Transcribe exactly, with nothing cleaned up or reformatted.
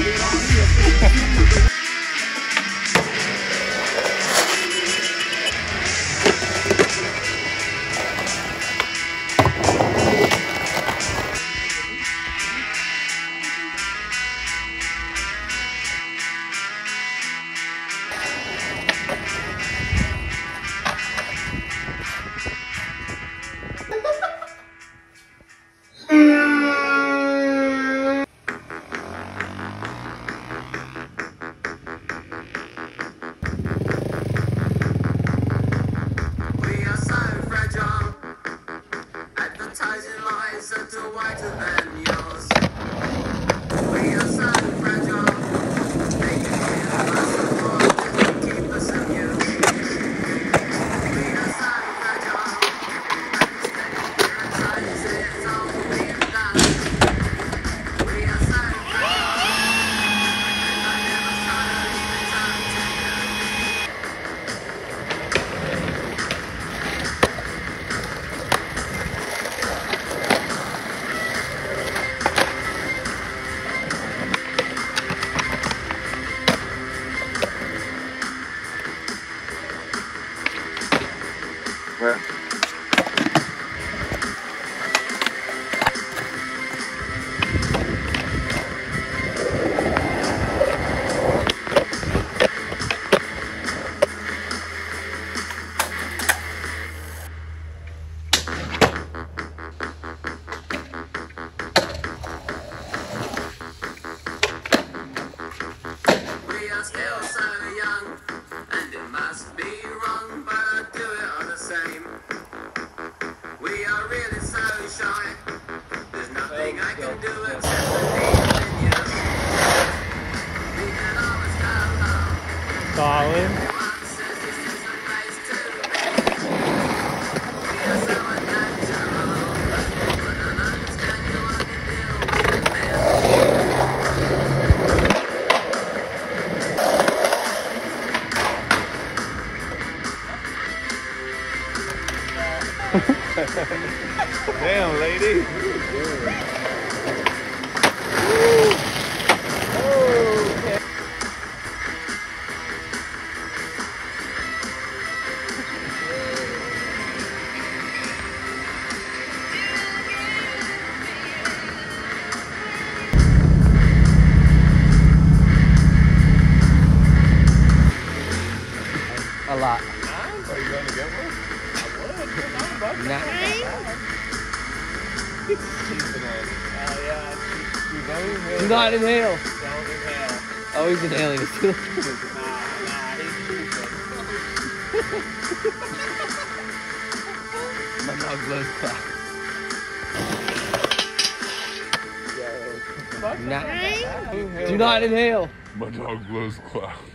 Where? We are still so young, and it must be wrong, but I do it all the same. We are really so shy, there's nothing I can do except believe in you. We can always go home. Colin. Everyone says this is the place to be. We are so unnatural, but I don't understand you want to deal with me. Damn, lady. A lot. Are you going to get one? Nah. Oh yeah. Do not inhale. Don't inhale. Oh, he's inhaling it too. Nah, nah, he's My dog blows clouds. Nah. Do not inhale. My dog blows clouds.